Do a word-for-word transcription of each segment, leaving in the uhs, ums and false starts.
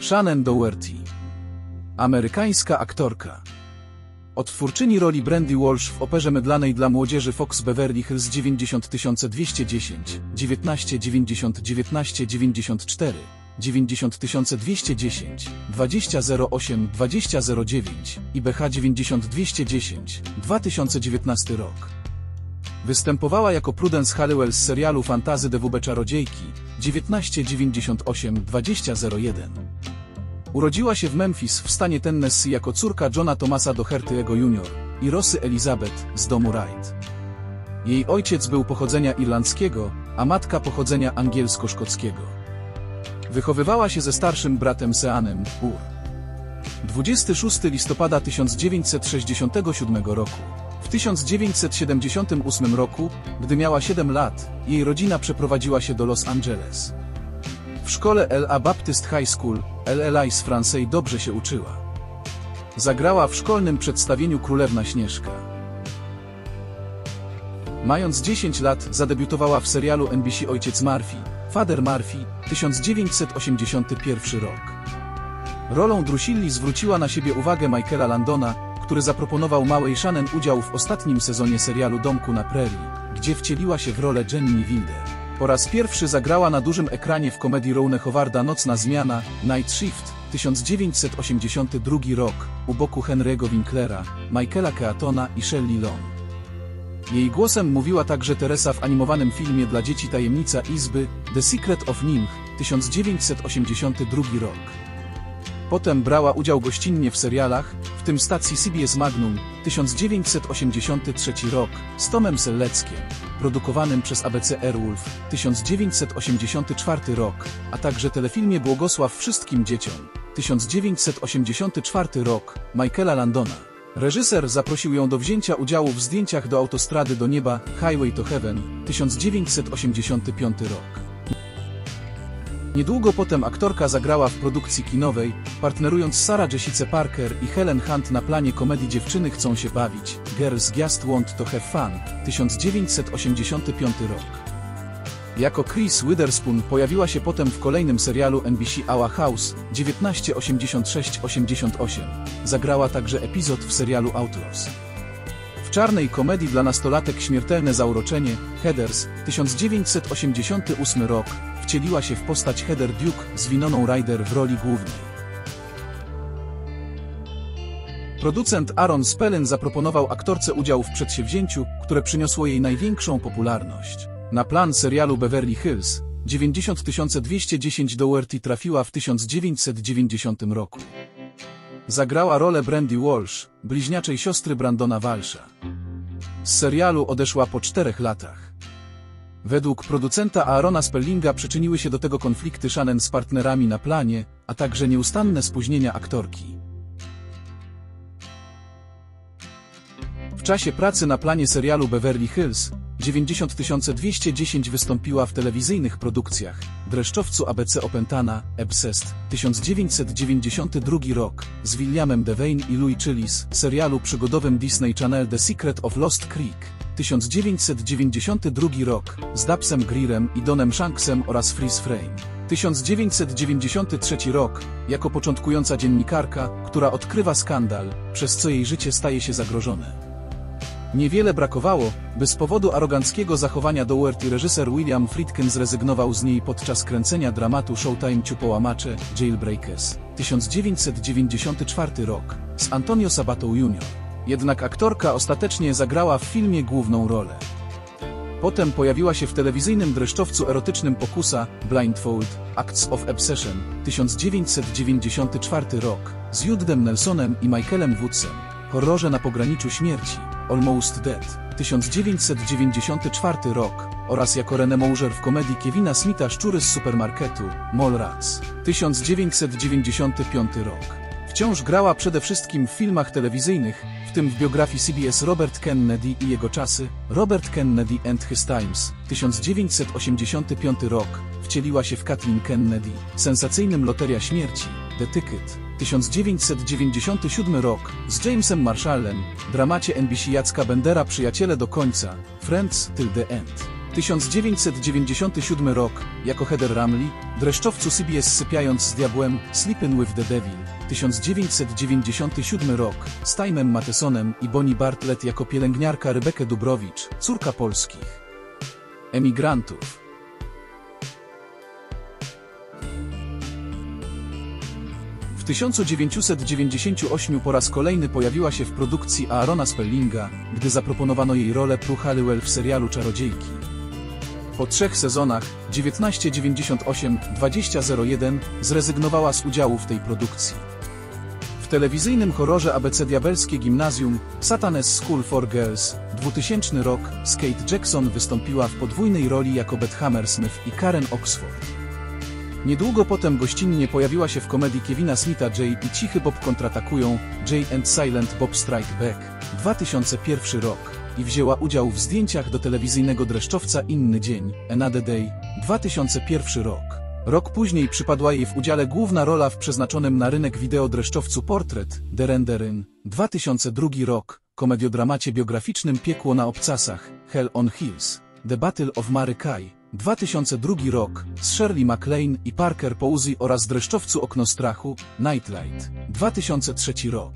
Shannen Doherty. Amerykańska aktorka. Odtwórczyni roli Brandy Walsh w operze mydlanej dla młodzieży Fox Beverly Hills dziewięćdziesiąt tysiąc dwieście dziesięć, dziewiętnaście dziewięćdziesiąt dziewiętnaście dziewięćdziesiąt cztery, dziewięćdziesiąt tysiąc dwieście dziesięć, dwadzieścia zero osiem dwadzieścia zero dziewięć i B H dziewięćdziesiąt dwieście dziesięć, dwa tysiące dziewiętnasty rok. Występowała jako Prudence Halliwell z serialu Fantasy D W B Czarodziejki dziewiętnaście dziewięćdziesiąt osiem dwadzieścia zero jeden. Urodziła się w Memphis w stanie Tennessee jako córka Johna Thomasa Doherty'ego junior i Rosy Elizabeth z domu Wright. Jej ojciec był pochodzenia irlandzkiego, a matka pochodzenia angielsko-szkockiego. Wychowywała się ze starszym bratem Seanem, Ur. dwudziestego szóstego listopada tysiąc dziewięćset sześćdziesiątego siódmego roku. W tysiąc dziewięćset siedemdziesiątym ósmym roku, gdy miała siedem lat, jej rodzina przeprowadziła się do Los Angeles. W szkole L A Baptist High School, L L I z Francais dobrze się uczyła. Zagrała w szkolnym przedstawieniu Królewna Śnieżka. Mając dziesięć lat, zadebiutowała w serialu N B C Ojciec Murphy, Father Murphy, tysiąc dziewięćset osiemdziesiąty pierwszy rok. Rolą Drusilli zwróciła na siebie uwagę Michaela Landona, który zaproponował małej Shannen udział w ostatnim sezonie serialu Domku na Prairie, gdzie wcieliła się w rolę Jenny Wilder. Po raz pierwszy zagrała na dużym ekranie w komedii Rona Howarda Nocna Zmiana, Night Shift, tysiąc dziewięćset osiemdziesiąty drugi rok, u boku Henry'ego Winklera, Michaela Keatona i Shelley Long. Jej głosem mówiła także Teresa w animowanym filmie dla dzieci Tajemnica Izby, The Secret of Nim, tysiąc dziewięćset osiemdziesiąty drugi rok. Potem brała udział gościnnie w serialach, w tym stacji C B S Magnum, tysiąc dziewięćset osiemdziesiąty trzeci rok, z Tomem Selleckiem, produkowanym przez A B C Airwolf, tysiąc dziewięćset osiemdziesiąty czwarty rok, a także telefilmie Błogosław wszystkim dzieciom, tysiąc dziewięćset osiemdziesiąty czwarty rok, Michaela Landona. Reżyser zaprosił ją do wzięcia udziału w zdjęciach do Autostrady do Nieba, Highway to Heaven, tysiąc dziewięćset osiemdziesiąty piąty rok. Niedługo potem aktorka zagrała w produkcji kinowej, partnerując z Sarah Jessica Parker i Helen Hunt na planie komedii Dziewczyny chcą się bawić, Girls Just Want to Have Fun, tysiąc dziewięćset osiemdziesiąty piąty rok. Jako Chris Witherspoon pojawiła się potem w kolejnym serialu N B C Our House, dziewiętnaście osiemdziesiąt sześć osiemdziesiąt osiem. Zagrała także epizod w serialu Outlaws. W czarnej komedii dla nastolatek Śmiertelne zauroczenie, Heathers, tysiąc dziewięćset osiemdziesiąty ósmy rok, wcieliła się w postać Heather Duke z Winoną Ryder w roli głównej. Producent Aaron Spelling zaproponował aktorce udział w przedsięwzięciu, które przyniosło jej największą popularność. Na plan serialu Beverly Hills, dziewięćdziesiąt tysiąc dwieście dziesięć Doherty trafiła w tysiąc dziewięćset dziewięćdziesiątym roku. Zagrała rolę Brandy Walsh, bliźniaczej siostry Brandona Walsha. Z serialu odeszła po czterech latach. Według producenta Aarona Spellinga przyczyniły się do tego konflikty Shannen z partnerami na planie, a także nieustanne spóźnienia aktorki. W czasie pracy na planie serialu Beverly Hills, dziewięćdziesiąt tysiąc dwieście dziesięć wystąpiła w telewizyjnych produkcjach, Dreszczowcu A B C Opętana, Obsessed, tysiąc dziewięćset dziewięćdziesiąty drugi rok, z Williamem Devane i Louis Chilis, serialu przygodowym Disney Channel The Secret of Lost Creek, tysiąc dziewięćset dziewięćdziesiąty drugi rok, z Dapsem Greerem i Donem Shanksem oraz Freeze Frame. tysiąc dziewięćset dziewięćdziesiąty trzeci rok, jako początkująca dziennikarka, która odkrywa skandal, przez co jej życie staje się zagrożone. Niewiele brakowało, by z powodu aroganckiego zachowania Doherty reżyser William Friedkin zrezygnował z niej podczas kręcenia dramatu Showtime Ciupołamacze, Jailbreakers, tysiąc dziewięćset dziewięćdziesiąty czwarty rok, z Antonio Sabato junior Jednak aktorka ostatecznie zagrała w filmie główną rolę. Potem pojawiła się w telewizyjnym dreszczowcu erotycznym Pokusa, Blindfold, Acts of Obsession, tysiąc dziewięćset dziewięćdziesiąty czwarty rok, z Judem Nelsonem i Michaelem Woodsem, horrorze Na pograniczu śmierci, Almost Dead, tysiąc dziewięćset dziewięćdziesiąty czwarty rok, oraz jako Renee Mauger w komedii Kevina Smitha Szczury z supermarketu, Mallrats, tysiąc dziewięćset dziewięćdziesiąty piąty rok. Wciąż grała przede wszystkim w filmach telewizyjnych, w tym w biografii C B S Robert Kennedy i jego czasy, Robert Kennedy and His Times, tysiąc dziewięćset osiemdziesiąty piąty rok, wcieliła się w Kathleen Kennedy, sensacyjnym Loteria Śmierci, The Ticket, tysiąc dziewięćset dziewięćdziesiąty siódmy rok, z Jamesem Marshallem, dramacie N B C Jacka Bendera Przyjaciele do końca, Friends Till the End. tysiąc dziewięćset dziewięćdziesiąty siódmy rok, jako Heather Ramley, dreszczowcu C B S sypiając z diabłem, Sleeping with the Devil. tysiąc dziewięćset dziewięćdziesiąty siódmy rok, z Timem Mathesonem i Bonnie Bartlett jako pielęgniarka Rebekę Dubrowicz, córka polskich emigrantów. W tysiąc dziewięćset dziewięćdziesiątym ósmym po raz kolejny pojawiła się w produkcji Aarona Spellinga, gdy zaproponowano jej rolę Prue Halliwell w serialu Czarodziejki. Po trzech sezonach, dziewiętnaście dziewięćdziesiąt osiem dwadzieścia zero jeden, zrezygnowała z udziału w tej produkcji. W telewizyjnym horrorze A B C Diabelskie Gimnazjum, Satan's School for Girls, dwutysięczny rok, Kate Jackson wystąpiła w podwójnej roli jako Beth Hammersmith i Karen Oxford. Niedługo potem gościnnie pojawiła się w komedii Kevina Smitha Jay i Cichy Bob kontratakują, Jay and Silent Bob Strike Back, dwa tysiące pierwszy rok, i wzięła udział w zdjęciach do telewizyjnego dreszczowca Inny Dzień, Another Day, dwa tysiące pierwszy rok. Rok później przypadła jej w udziale główna rola w przeznaczonym na rynek wideo dreszczowcu Portrait, The Renderin, dwa tysiące drugi rok, komediodramacie biograficznym Piekło na obcasach, Hell on Hills, The Battle of Mary Kay, dwa tysiące drugi rok, z Shirley MacLaine i Parker Posey oraz dreszczowcu Okno strachu, Nightlight, dwa tysiące trzeci rok.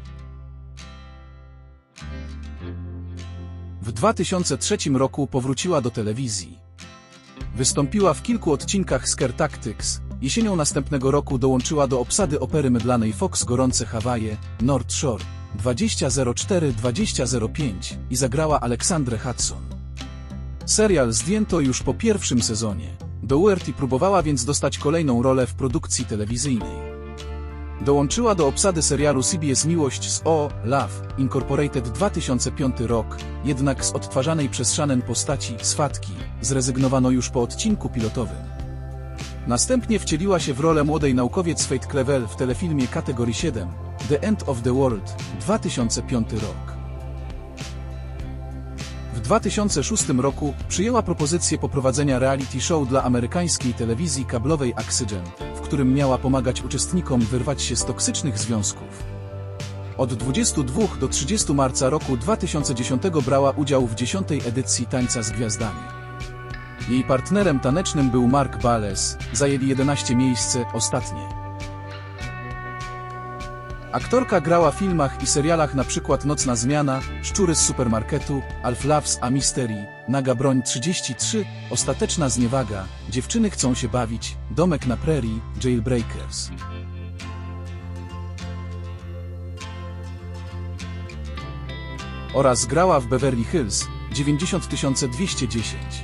W dwa tysiące trzecim roku powróciła do telewizji. Wystąpiła w kilku odcinkach Scare Tactics, jesienią następnego roku dołączyła do obsady opery mydlanej Fox Gorące Hawaje, North Shore, dwadzieścia zero cztery dwadzieścia zero pięć i zagrała Alexandrę Hudson. Serial zdjęto już po pierwszym sezonie. Dougherty próbowała więc dostać kolejną rolę w produkcji telewizyjnej. Dołączyła do obsady serialu C B S Miłość z O. Love, Incorporated dwa tysiące piąty rok, jednak z odtwarzanej przez Shannon postaci, Swatki, zrezygnowano już po odcinku pilotowym. Następnie wcieliła się w rolę młodej naukowiec Faith Clevel w telefilmie kategorii siedem, The End of the World, dwa tysiące piąty rok. W dwa tysiące szóstym roku przyjęła propozycję poprowadzenia reality show dla amerykańskiej telewizji kablowej Oxygen, w którym miała pomagać uczestnikom wyrwać się z toksycznych związków. Od dwudziestego drugiego do trzydziestego marca roku dwa tysiące dziesiątego brała udział w dziesiątej edycji Tańca z Gwiazdami. Jej partnerem tanecznym był Mark Balles, zajęli jedenaste miejsce, ostatnie. Aktorka grała w filmach i serialach np. Nocna Zmiana, Szczury z supermarketu, Alf Loves a Mystery, Naga Broń trzydzieści trzy, Ostateczna Zniewaga, Dziewczyny chcą się bawić, Domek na Prairie, Jailbreakers. Oraz grała w Beverly Hills dziewięćdziesiąt tysiąc dwieście dziesięć.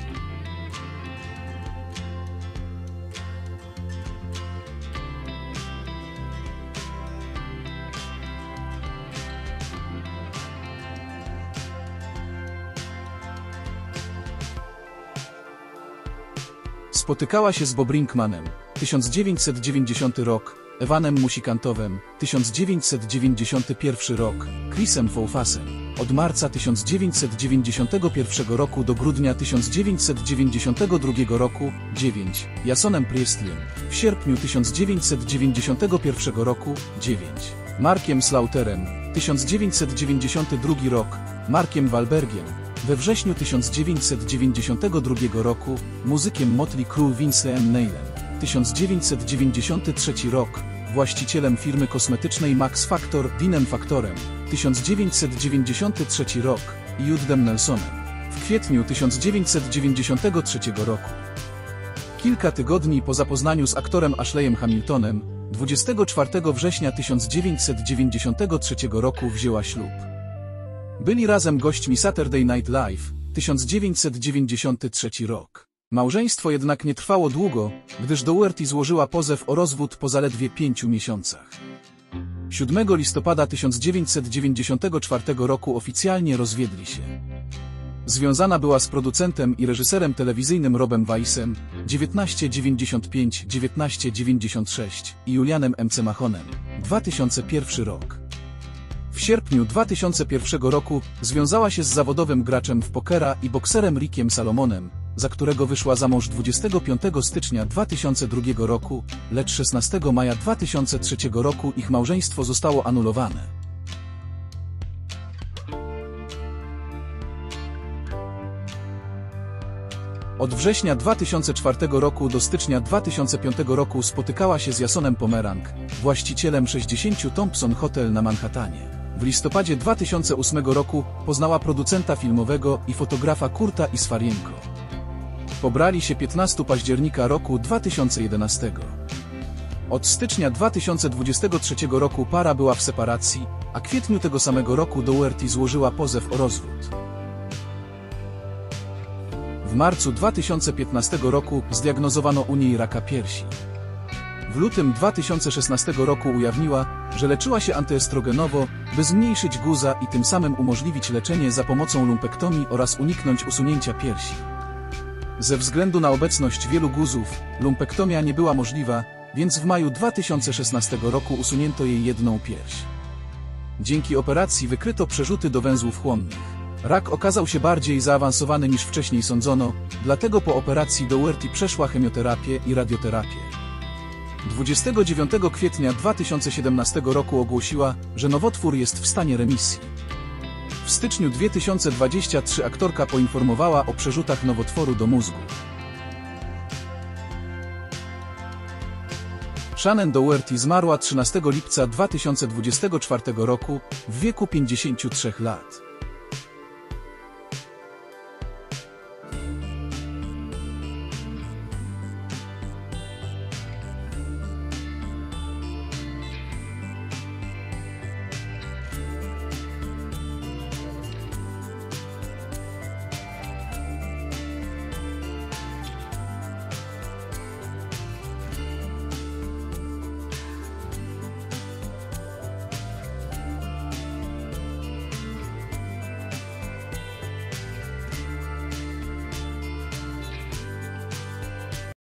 Spotykała się z Bob Brinkmanem, tysiąc dziewięćset dziewięćdziesiąty rok, Evanem Musikantowem, tysiąc dziewięćset dziewięćdziesiąty pierwszy rok, Chrisem Foufasem. Od marca tysiąc dziewięćset dziewięćdziesiątego pierwszego roku do grudnia tysiąc dziewięćset dziewięćdziesiątego drugiego roku, dziewięć. Jasonem Priestleyem. W sierpniu tysiąc dziewięćset dziewięćdziesiątego pierwszego roku, dziewięć. Markiem Slaughterem, tysiąc dziewięćset dziewięćdziesiąty drugi rok, Markiem Wahlbergiem. We wrześniu tysiąc dziewięćset dziewięćdziesiątego drugiego roku, muzykiem Motley Crue Vince'em Neilem. tysiąc dziewięćset dziewięćdziesiąty trzeci rok, właścicielem firmy kosmetycznej Max Factor Deanem Factorem. tysiąc dziewięćset dziewięćdziesiąty trzeci rok i Judem Nelsonem. W kwietniu tysiąc dziewięćset dziewięćdziesiątego trzeciego roku. Kilka tygodni po zapoznaniu z aktorem Ashleyem Hamiltonem, dwudziestego czwartego września tysiąc dziewięćset dziewięćdziesiątego trzeciego roku wzięła ślub. Byli razem gośćmi Saturday Night Live, tysiąc dziewięćset dziewięćdziesiąty trzeci rok. Małżeństwo jednak nie trwało długo, gdyż Dougherty złożyła pozew o rozwód po zaledwie pięciu miesiącach. siódmego listopada tysiąc dziewięćset dziewięćdziesiątego czwartego roku oficjalnie rozwiedli się. Związana była z producentem i reżyserem telewizyjnym Robem Weissem, dziewiętnaście dziewięćdziesiąt pięć dziewiętnaście dziewięćdziesiąt sześć i Julianem M C Machonem, dwa tysiące pierwszy rok. W sierpniu dwa tysiące pierwszego roku związała się z zawodowym graczem w pokera i bokserem Rickiem Salomonem, za którego wyszła za mąż dwudziestego piątego stycznia dwa tysiące drugiego roku, lecz szesnastego maja dwa tysiące trzeciego roku ich małżeństwo zostało anulowane. Od września dwa tysiące czwartego roku do stycznia dwa tysiące piątego roku spotykała się z Jasonem Pomerang, właścicielem sześćdziesiąt Thompson Hotel na Manhattanie. W listopadzie dwa tysiące ósmego roku poznała producenta filmowego i fotografa Kurta Isfarienko. Pobrali się piętnastego października roku dwa tysiące jedenastego. Od stycznia dwa tysiące dwudziestego trzeciego roku para była w separacji, a w kwietniu tego samego roku Dougherty złożyła pozew o rozwód. W marcu dwa tysiące piętnastego roku zdiagnozowano u niej raka piersi. W lutym dwa tysiące szesnastego roku ujawniła, że leczyła się antyestrogenowo, by zmniejszyć guza i tym samym umożliwić leczenie za pomocą lumpektomii oraz uniknąć usunięcia piersi. Ze względu na obecność wielu guzów, lumpektomia nie była możliwa, więc w maju dwa tysiące szesnastego roku usunięto jej jedną pierś. Dzięki operacji wykryto przerzuty do węzłów chłonnych. Rak okazał się bardziej zaawansowany niż wcześniej sądzono, dlatego po operacji Dougherty przeszła chemioterapię i radioterapię. dwudziestego dziewiątego kwietnia dwa tysiące siedemnastego roku ogłosiła, że nowotwór jest w stanie remisji. W styczniu dwa tysiące dwudziestego trzeciego aktorka poinformowała o przerzutach nowotworu do mózgu. Shannen Dougherty zmarła trzynastego lipca dwa tysiące dwudziestego czwartego roku w wieku pięćdziesięciu trzech lat.